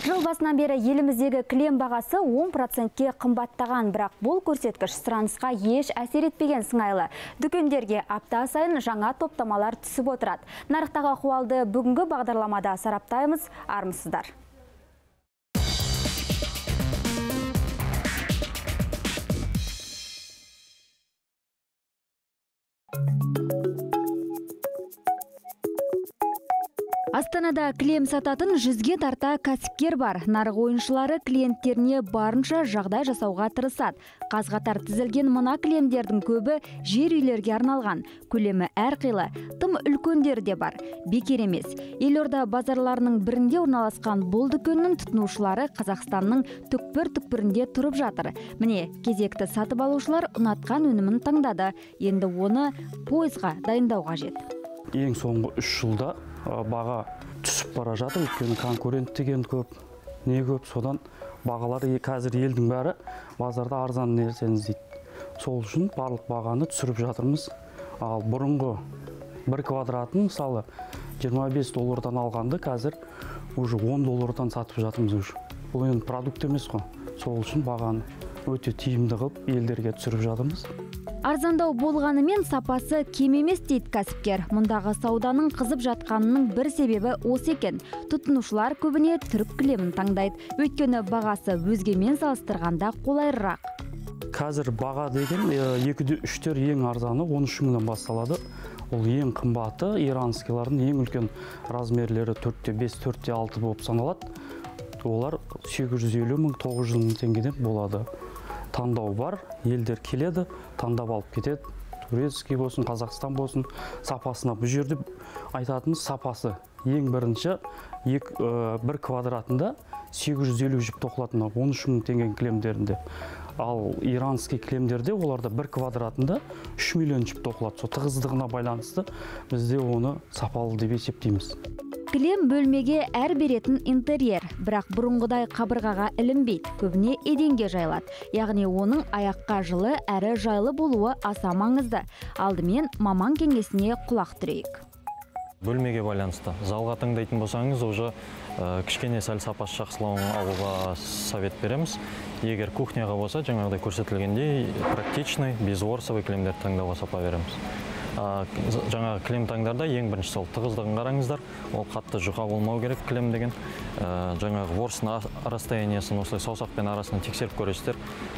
Жыл басынан бері еліміздегі кілем бағасы 10%-ке қымбаттаған, бірақ бұл көрсеткіш сұранысқа еш әсер етпеген сыңайлы. Дүкендерге апта сайын жаңа топтамалар түсіп отырады. Нарықтағы ахуалды бүгінгі бағдарламада сараптаймыз, армысыздар. Астанада кілем сататын 100-ге тарта кәсіпкер бар. Нарық ойыншылары клиенттеріне барынша жағдай жасауға тырысады. Қаз-қатар тізілген мына кілемдердің көбі жер үйлерге арналған. Көлемі әрқилы, тым үлкендері де бар. Бекер емес. Елорда базарларының бірінде орналасқан бұл дүкеннің тұтынушылары Қазақстанның түкпір-түкпірінде тұрып жатыр. Міне, кезекті сатып алушылар ұнатқан өнімін таңдады. Енді оны пойызға дайындау қажет. Ең соңғы 3 жылда баға түсіп бара жатыр, өйткені конкурент деген көп, не көп, содан бағалары қазір елдің бәрі базарда арзан нәрсені іздейді. Сол үшін барлық бағаны түсіріп жатырмыз. Ал бұрынғы 1 квадратын мысалы 25 доллардан алғанды қазір уже 10 доллардан сатып жатырмыз уже. Бұл енді продукт емес қой. Сол үшін бағаны өте тиімді қылып елдерге түсіріп жатырмыз. Арзандау болғанымен сапасы кем емес дейді кәсіпкер. Мұндағы сауданың қызып жатқанының бір себебі осы екен. Тұтынушылар көбіне түрік кілемін таңдайды. Өйткені бағасы өзгемен салыстырғанда қолайырақ. Қазір баға деген 2-3-тер ең арзаны 13 мыңнан басталады. Ол ең қымбаты иранскийлардың ең үлкен размерлері 4-5, 4-6 болып саналады. Олар 850 мың, 900 мың теңгеден болады. Таңдау бар, елдер келеді, таңдап алып кетеді. Турецкий болсын, Қазақстан болсын, сапасына бұл жерде айтатынымыз сапасы. Ең бірінші 1 квадратында 850 жіп тоқылатын 13 мың теңген кілемдерінде. Ал иранский кілемдерде оларда 1 квадратында 3 миллион жіп тоқылады. Сол тығыздығына байланысты бізде оны сапалы деп есептейміз. Кілем бөлмеге әр беретін интерьер, бірақ бұрынғыдай қабырғаға ілінбейді, көбіне еденге жайылады. Яғни оның аяққа жылы әрі жайлы болуы аса маңызды. Алдымен маман кеңесіне құлақ түрейік. Бөлмеге байланысты. Залға таңдайтын болсаңыз, уже кішкене сәл сапасы жақсылауын алуға совет береміз. Егер кухняға болса, жаңағыдай көрсетілгендей, практичный, безворсовый кілемдер таңдауға сапа береміз. Жаңағы кілем таңдарда ең бірінші сол тығыздығын қараңыздар. Ол қатты жұқа болмау керек кілем деген. Жаңағы ворсын расстояниясын осылай саусақпен арасын тексеріп көресіздер.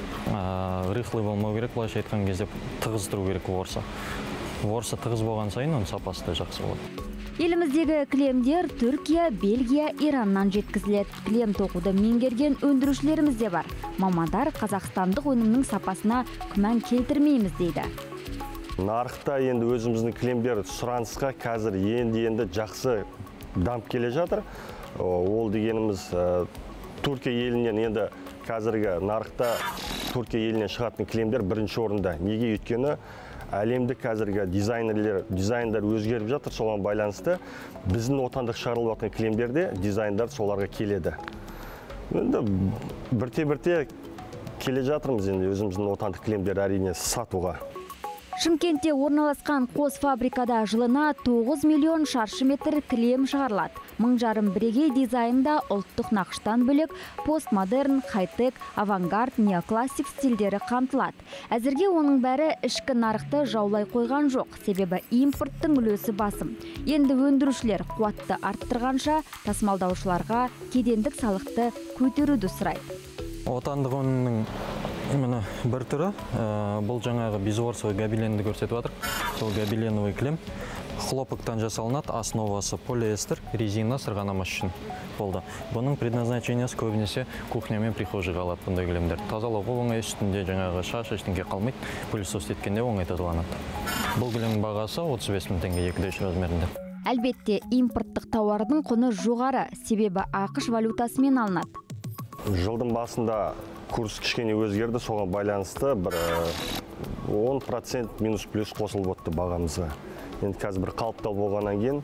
Рыхлый болмау керек, былайша айтқан кезде тығыз тұру керек ворса. Ворса тығыз болған сайын оның сапасы да жақсы болады. Еліміздегі кілемдер Түркия, Бельгия, Ираннан жеткізіледі. Кілем тоқуды меңгерген өндірушілеріміз де бар. Мамандар қазақстандық өнімнің сапасына күмән келтірмейміз дейді. Нарықта енді өзіміздің кілемдер сұранысқа қазір енді жақсы дамып келе жатыр. Ол дегеніміз Түркия елінен енді қазіргі нарықта Түркия елінен шығатын кілемдер бірінші орында. Неге өйткені әлемдік қазіргі дизайндар өзгеріп жатыр, соған байланысты біздің отандық шығарылып жатқан кілемдерде дизайндар соларға келеді. Енді бірте-бірте келе жатырмыз енді өзіміздің отандық кілемдер әрине сатуға. Шымкентте орналасқан қос фабрикада жылына 9 миллион шаршы метр кілем шығарылады. 1000 бірегей дизайнда ұлттық нақыштан бөлек постмодерн, хай-тек, авангард, неоклассик стильдері қамтылады. Әзірге оның бәрі ішкі нарықты жаулай қойған жоқ, себебі импорттың үлесі басым. Енді өндірушілер қуатты арттырғанша тасымалдаушыларға кедендік салықты көтеруді сұрайды. Отандық өнімнің именно бір түрі, бұл жаңағы безворсовый гобеленді көрсетіп жатыр. Сол гобеленовый кілем хлопоктан жасалынады, основасы полиэстер, резина, сырғанамас үшін болды. Бұның предназначениесі көбінесе кухня мен прихожийға алады бұндай кілемдер. Тазалауға оңай, үстінде жаңағы шаш ештеңке қалмайды, пылесос еткенде оңай тазаланады. Бұл кілемнің бағасы 35 мың теңге 2-3 размерінде. Әлбетте, импорттық тауардың құны жоғары, себебі ақш валютасымен алынады. Жылдың басында курс кішкене өзгерді, соған байланысты бір 10% минус плюс қосылып отты бағамызға. Енді қазір бір қалыпта болғаннан кейін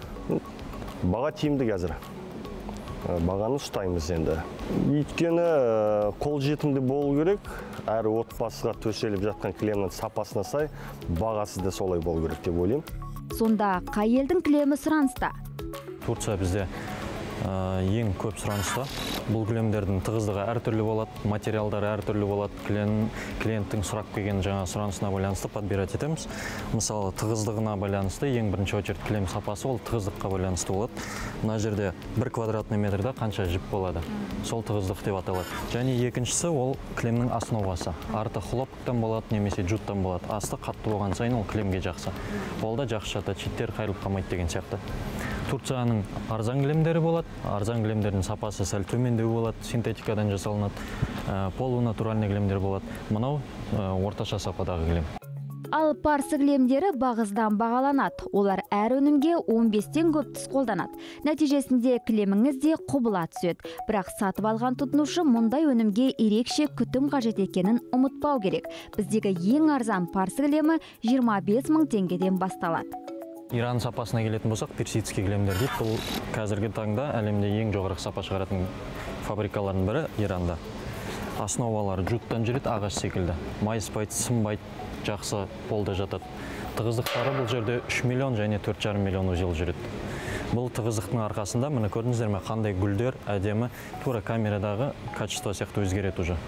баға тиімді қазір. Бағаны ұстаймыз енді. Өйткені қолжетімді болу керек, әрі отбасыға төселіп жатқан кілемнің сапасына сай, бағасы да солай болу керек деп ойлаймын. Сонда қай елдің кілемі сұраныста? Турция бізде ең көп сұраныста. Бұл кілемдердің тығыздығы әртүрлі болады, материалдары әртүрлі болады. Клиенттің сұрап келген жаңа сұранысына байланысты подбирать етеміз. Мысалы, тығыздығына байланысты ең бірінші очередь кілем сапасы ол тығыздыққа байланысты болады. Мына жерде 1 квадратный метрде қанша жіп болады. Сол тығыздық деп аталады. Және екіншісі ол кілемнің основасы. Арты хлопктан болады, немесе жуттан болады. Асты қатты болған сайын ол кілемге жақсы. Ол да жақсы жатады, шеттер қайырылып қалмайды деген сияқты. Турцияның арзан кілемдері болады. Арзан кілемдердің сапасы сәл төмендеу болады, синтетикадан жасалынады. Полунатуральный кілемдер болады. Мынау орташа сападағы кілем. Ал парсы кілемдері бағыздан бағаланады. Олар әр өнімге 15-тен көп түс қолданады. Нәтижесінде кілеміңіз де құбыла түседі. Бірақ сатып алған тұтынушы мұндай өнімге ерекше күтім қажет екенін ұмытпау керек. Біздегі ең арзан парсы кілемі 25 000 теңгеден басталады. Иран сапасына келетін болсақ, персидский кілемдер дейді. Бұл қазіргі таңда әлемде ең жоғары сапа шығаратын фабрикалардың бірі Иранда. Основалары жуттан жүреді, ағаш секілді. Майыспайды, сынбайды, жақсы қолда жатады. Тығыздықтары бұл жерде 3 миллион және 4,5 миллион жыл жүреді. Бұл тығыздықтың арқасында, міне көрдіңіздер ме, қандай гүлдер әдемі, тура камерадағы качество сияқты өзгереді уже.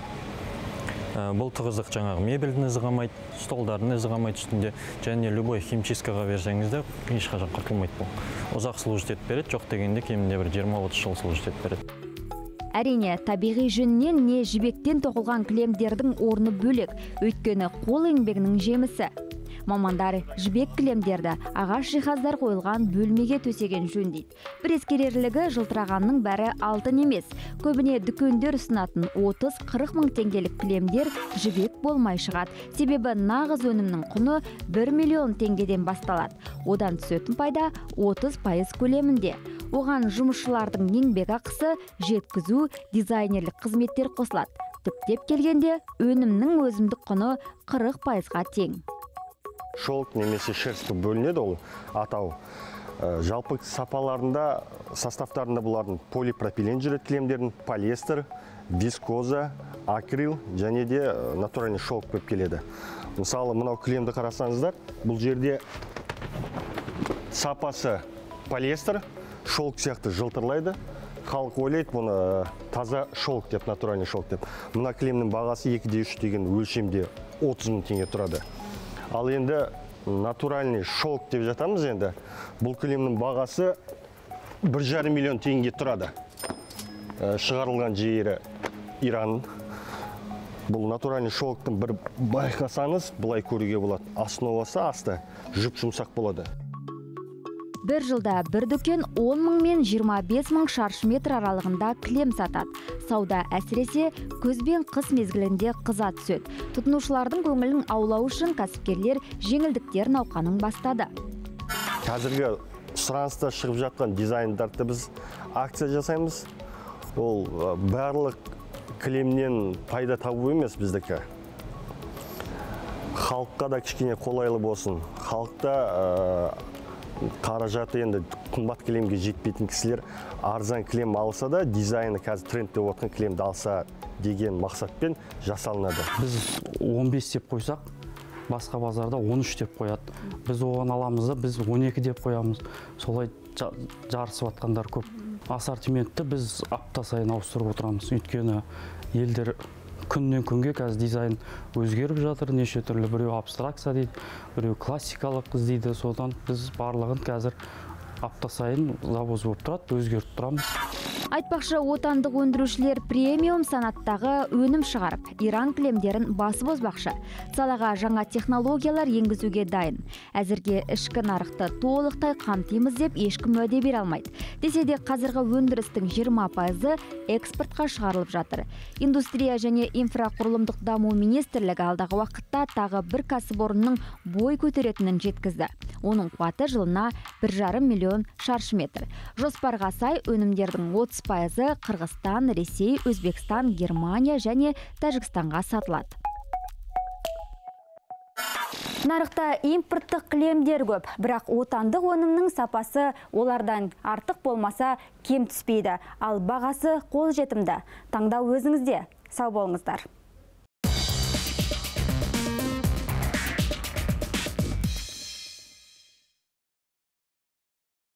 Бұл тығыздық жаңағы мебельдің ізі қалмайды, столдардың ізі қалмайды үстінде, және любой химчисткаға берсеңізде ешқашан құртылмайды бұл. Ұзақ служит етіп береді, жоқ дегенде кемінде бір 20-30 жыл служит етіп береді. Әрине, табиғи жүннен не жібектен тоқылған кілемдердің орны бөлек, өйткені қол еңбегінің жемісі. Мамандар жібек кілемдерді ағаш жиһаздар қойылған бөлмеге төсеген жөн дейді. Бір ескерерлігі, жылтырағанның бәрі алтын емес. Көбіне дүкендер ұсынатын 30-40 мың теңгелік кілемдер жібек болмай шығады. Себебі нағыз өнімнің құны 1 миллион теңгеден басталады. Одан түсетін пайда 30% көлемінде. Оған жұмысшылардың еңбек ақысы, жеткізу, дизайнерлік қызметтер қосылады. Түптеп келгенде өнімнің өзіндік құны 40%-ға тең. Шелк немесе шерсті бөлінеді ол атау. Жалпы сапаларында, составтарында бұлардың полипропилен жүреді кілемдердің, полиэстер, вискоза, акрил және де натуральный шелк көп келеді. Мысалы, мынау кілемді қарасаңыздар, бұл жерде сапасы полиэстер, шелк сияқты жылтырлайды. Халық ойлайды, бұны таза шелк деп, натуральный шелк деп. Мына кілемнің бағасы 2-3 деген өлшемде 30 000 теңге тұрады. Ал енді натуральный шелк деп жатамыз енді. Бұл кілемнің бағасы 1,5 миллион теңге тұрады. Шығарылған жері Иран. Бұл натуральный шелктің бір байқасаңыз, бұлай көруге болады. Основасы асты жұп-жұмсақ болады. Бір жылда бір дүкен 10 мың мен 25 мың шаршы метр аралығында кілем сатады. Сауда әсіресе күз бен қыс мезгілінде қыза түседі. Тұтынушылардың көңілін аулау үшін кәсіпкерлер жеңілдіктер науқанын бастады. Қазіргі сұраныста шығып жатқан дизайндарды біз акция жасаймыз. Ол барлық кілемнен пайда табу емес біздікі. Халыққа да кішкене қолайлы болсын. Халықта қаражаты енді қымбат кілемге жетпейтін кісілер арзан кілем алса да, дизайны қазір трендте отқан кілемді алса деген мақсатпен жасалынады. Біз 15 деп қойсақ, басқа базарда 13 деп қояды. Біз оған аламыз да, біз 12 деп қоямыз. Солай жарысып атқандар көп. Ассортиментті біз апта сайын ауыстырып отырамыз. Өйткені елдер күннен күнге қазір дизайн өзгеріп жатыр, неше түрлі, біреу абстракция дейді, біреу классикалық іздейді. Содан біз барлығын қазір апта сайын завоз болып тұрады, өзгертіп тұрамыз. Айтпақшы, отандық өндірушілер премиум санаттағы өнім шығарып, Иран кілемдерін басып озбақшы. Салаға жаңа технологиялар енгізуге дайын. Әзірге ішкі нарықты толықтай қамтимыз деп ешкім уәде бере алмайды. Десе де қазіргі өндірістің 20% экспортқа шығарылып жатыр. Индустрия және инфрақұрылымдық даму министрлігі алдағы уақытта тағы бір кәсіпорынның бой көтеретінін жеткізді. Оның қуаты жылына 1,5 миллион шаршы метр. Жоспарға сай өнімдердің 30% Қырғызстан, Ресей, Өзбекстан, Германия және Тәжікстанға сатылады. Нарықта импорттық кілемдер көп, бірақ отандық өнімнің сапасы олардан артық болмаса кем түспейді, ал бағасы қолжетімді. Таңдау өзіңізде. Сау болыңыздар.